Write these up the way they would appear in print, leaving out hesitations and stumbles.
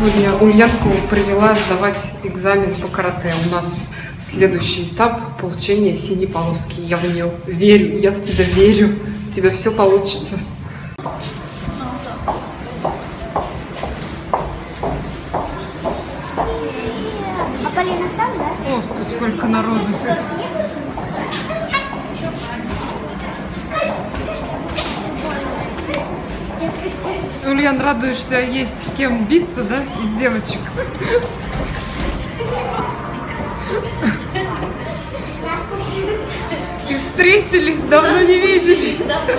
сегодня Ульянку привела сдавать экзамен по карате. У нас следующий этап получения синей полоски. Я в нее верю, я в тебя верю. У тебя все получится. А Полина там, да? О, тут сколько народу. Ульян, радуешься, есть с кем биться, да, из девочек? И встретились, давно не виделись.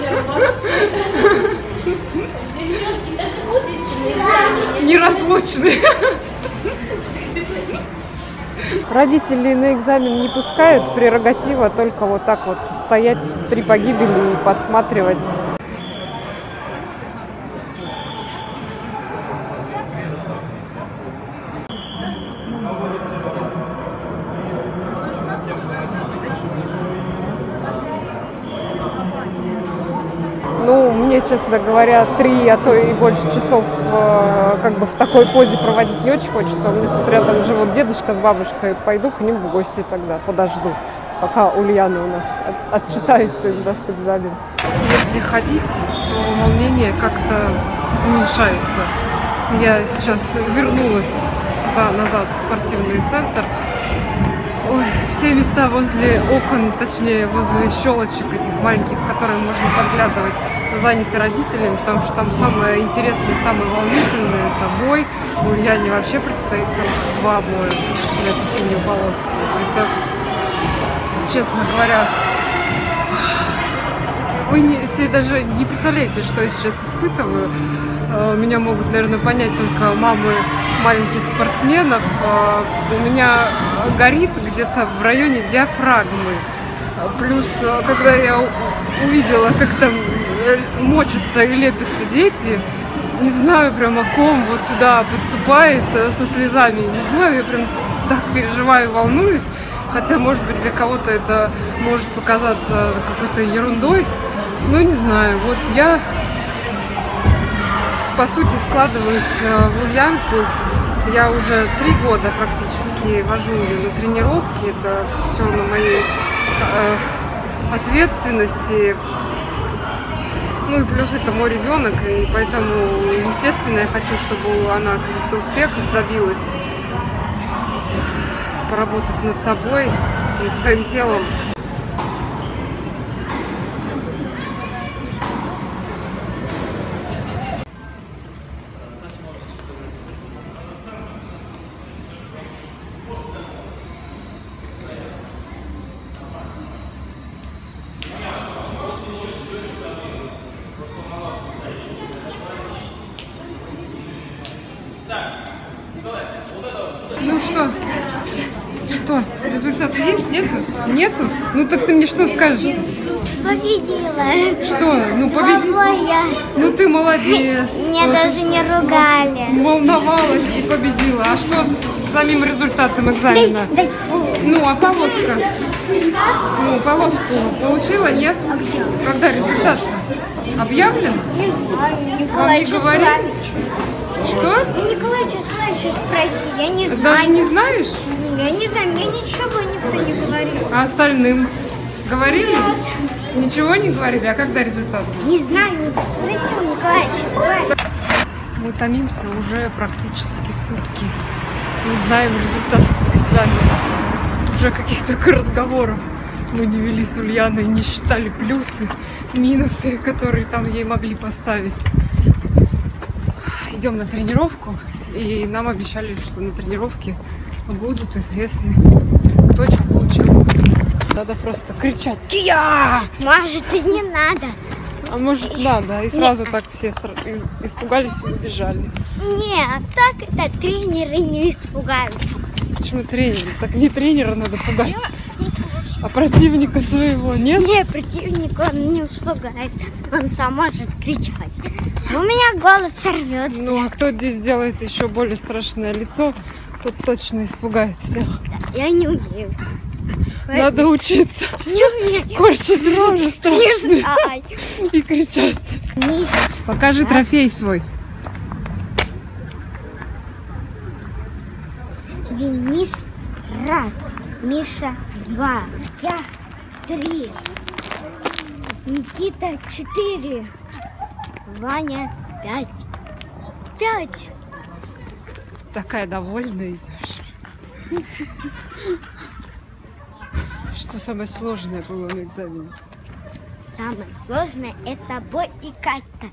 Неразлучные. Родители на экзамен не пускают, прерогатива только вот так вот стоять в 3 погибели и подсматривать. Ну, мне, честно говоря, 3, а то и больше часов как бы в такой позе проводить не очень хочется. У меня тут рядом живут дедушка с бабушкой. Пойду к ним в гости тогда, подожду, пока Ульяна у нас отчитается и сдаст экзамен. Если ходить, то волнение как-то уменьшается. Я сейчас вернулась сюда, назад, в спортивный центр. Ой, все места возле окон, точнее, возле щелочек этих маленьких, в которые можно подглядывать, заняты родителями, потому что там самое интересное, самое волнительное – это бой. У Ульяне вообще предстоит целых 2 боя на эту синюю полоску. Это, честно говоря, вы себе даже не представляете, что я сейчас испытываю. Меня могут, наверное, понять только мамы маленьких спортсменов. У меня горит где-то в районе диафрагмы. Плюс, когда я увидела, как там мочатся и лепятся дети, не знаю, прям о ком вот сюда подступает со слезами. Не знаю, я прям так переживаю, волнуюсь. Хотя, может быть, для кого-то это может показаться какой-то ерундой. Ну, не знаю. Вот я, по сути, вкладываюсь в Ульянку. Я уже 3 года практически вожу ее на тренировки. Это все на моей ответственности. Ну и плюс это мой ребенок. И поэтому, естественно, я хочу, чтобы она каких-то успехов добилась, поработав над собой, над своим телом. Ну что? Что? Результаты есть? Нету? Нету? Ну так ты мне что скажешь? Победила. Что? Ну победила. Ну ты молодец. Меня даже не ругали. Волновалась и победила. А что с самим результатом экзамена? Ну, а полоска? Ну, полоску получила, нет? А где? Когда результат объявлен? Не знаю. Вам не говорили? Что? Николай Числавович спроси, я не знаю. Даже не знаешь? Я не знаю, мне ничего никто не говорил. А остальным говорили? Нет. Ничего не говорили? А когда результат? Не знаю, спросил Николай Числавович. Мы томимся уже практически сутки. Не знаем результатов экзамена. Уже каких только разговоров мы не вели с Ульяной, не считали плюсы, минусы, которые там ей могли поставить. Идем на тренировку, и нам обещали, что на тренировке будут известны, кто что получил. Надо просто кричать «Кия!» Может, и не надо. А может, надо. И сразу так все испугались и убежали. Нет, так это тренеры не испугаются. Почему тренер? Так не тренера надо пугать, а противника своего, нет? Не, противника он не испугает. Он сам может кричать. У меня голос сорвется. Ну, а кто здесь сделает еще более страшное лицо, тот точно испугает всех. Я не умею. Надо учиться. Не умею. Корчить рожи страшные. Не знаю. И кричать. Мисс. Покажи трофей свой. Раз. Миша 2. Я 3. Никита 4. Ваня 5. 5. Такая довольная идешь. Что самое сложное было на экзамене? Самое сложное это бой и Катя.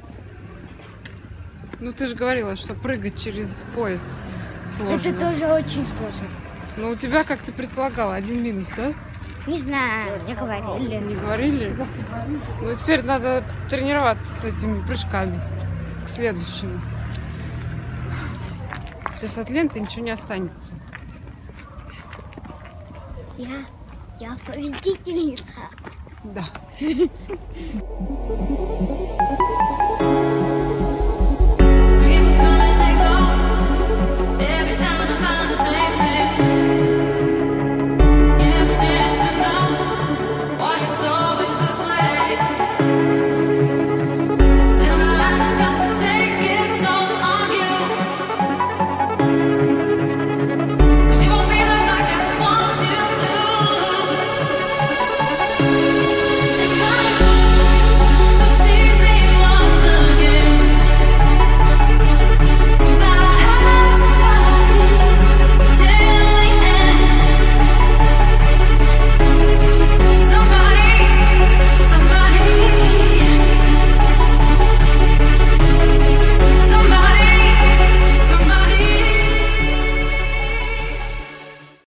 Ну ты же говорила, что прыгать через пояс сложно. Это тоже очень сложно. Но у тебя, как ты предполагала, 1 минус, да? Не знаю, не говорили. Не говорили? Ну теперь надо тренироваться с этими прыжками к следующему. Сейчас от ленты ничего не останется. Я победительница. Да.